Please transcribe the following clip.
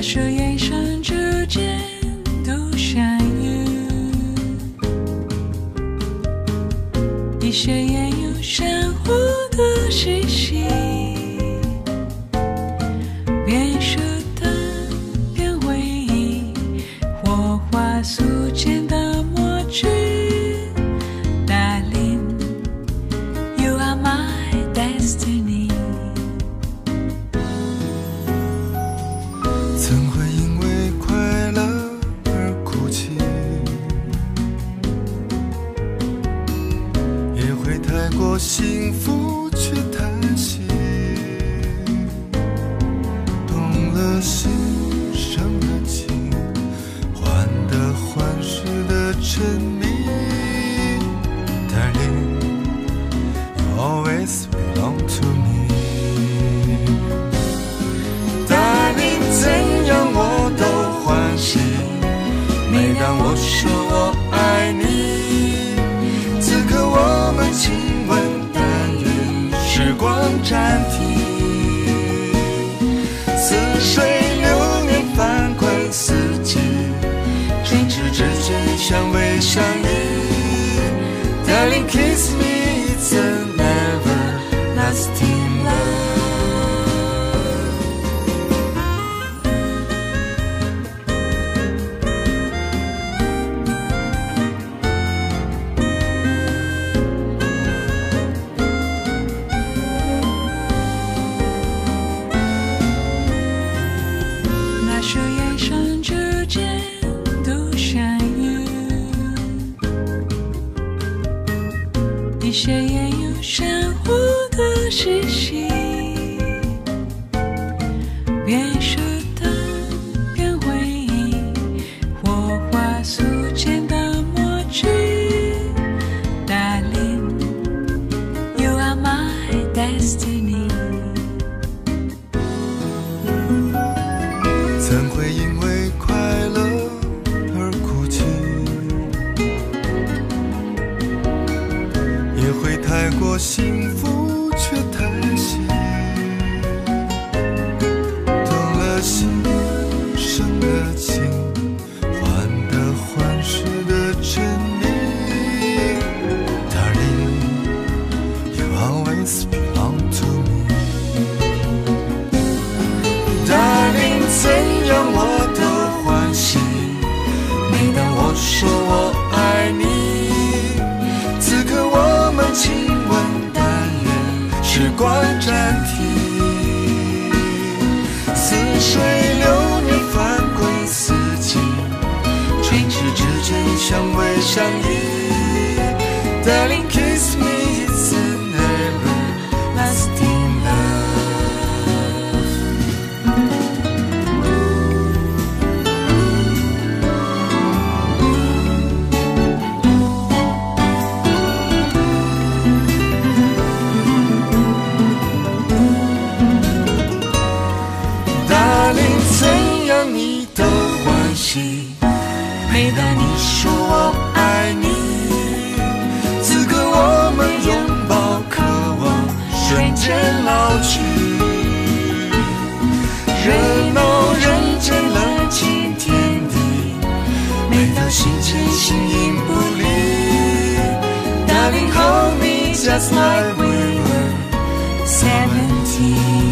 那是眼神之间都善意，一些言有珊瑚的气息，边舍的边回忆，火花素间的默剧。Darling, you are my destiny。 曾会因为快乐而哭泣，也会太过幸福却叹息，动了心生了情，患得患失的沉迷。 Darling, you always belong to me。 Darling， 怎样我都欢喜，每当我说我爱你，此刻我们亲吻，但愿时光暂停。似水流年翻滚四季，唇齿之间相偎相依。Darling, kiss me, it's an everlasting love。 那是眼神之间都善意，一些言有珊瑚的气息，边舍的边回忆，火花素间的默剧。Darling, you are my destiny。 怎会因为快乐而哭泣，也会太过幸福却叹息，动了心生了情，患得患失的沉迷。 Darling, you always belong to me。 Darling， 怎样我都欢喜，每当我说我爱你，此刻我们亲吻，但愿时光暂停。似水流年翻滚四季，唇齿之间相偎相依。Darling, kiss me, it's an everlasting love。 怎样你都欢喜，每当你说我爱你，此刻我们拥抱渴望瞬间老去。热闹人间冷清天地，每当心间形影不离。Darling, hold me just like we were 17。